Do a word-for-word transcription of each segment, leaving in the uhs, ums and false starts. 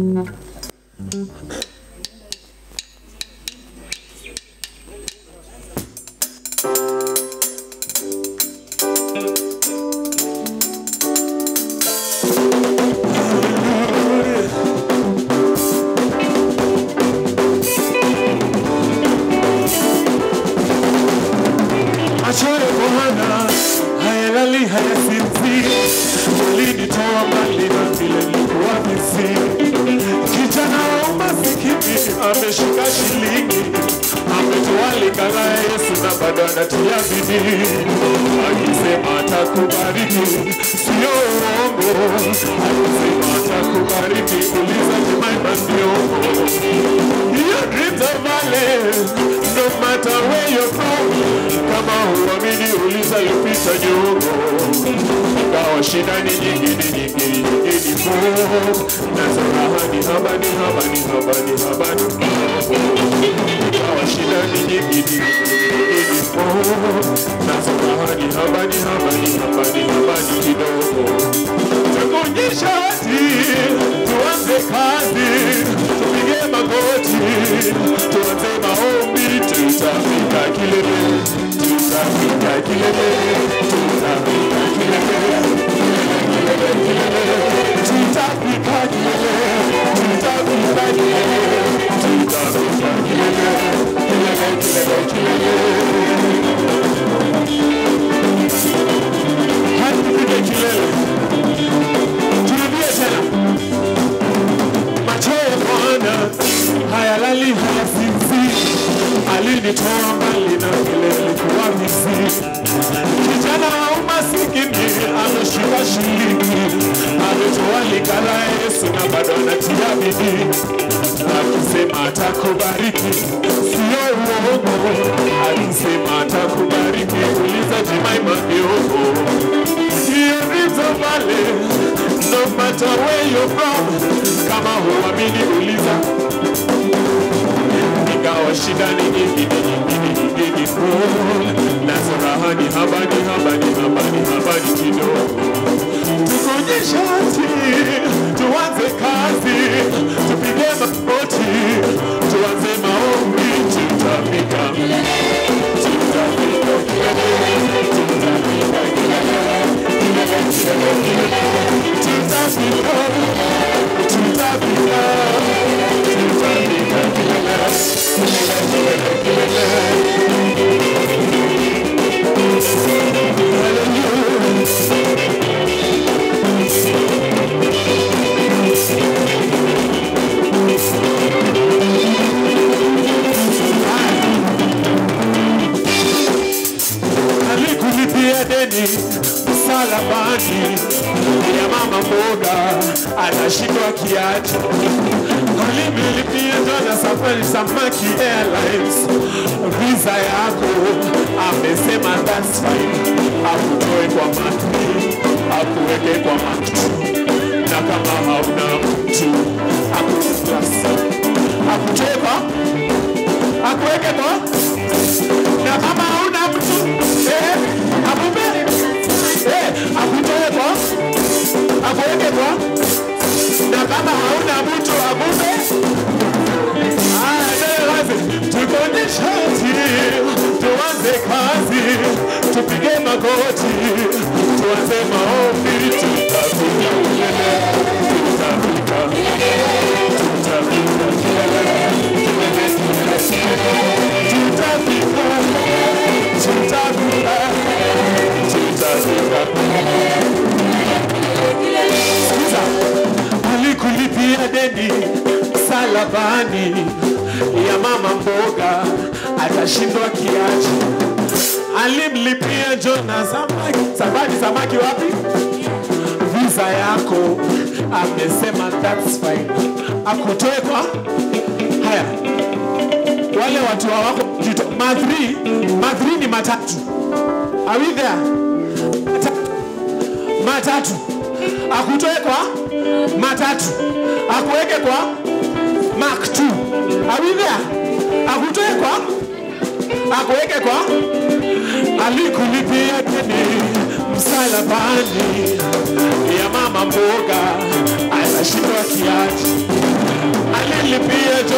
Msalabani ya mama mboga anashindwa kiaji.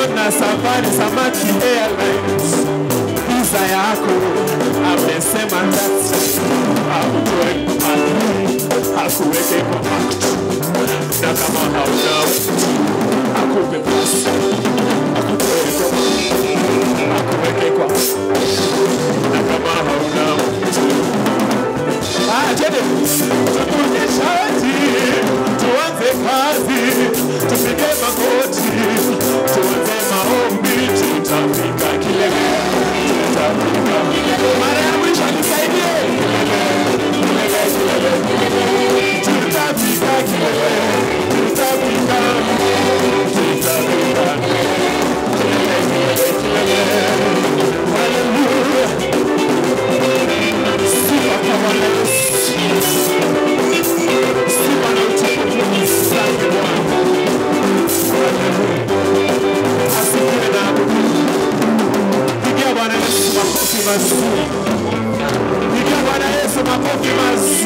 na Safari Samaki Airlines. Visa yako amesema ndati akutoe kumadri akuweke kwa maktu na kama hauna akupe pasi akutoe kwa akuweke kwa na kama hauna ajede tukunye shati tuanze kazi tupige magoti tuanze maombi tutafika kilele tutafika mara ya mwisho nisaidie kilele kilele tutafika kilele tutafika tutafika kilele kilele kilele hallelujah sifa kama Yesu sifa na utukufu ni zake Bwana. Asifiwe na pigia Bwana Yesu makofi mazuri. Pigia Bwana Yesu makofi mazuri.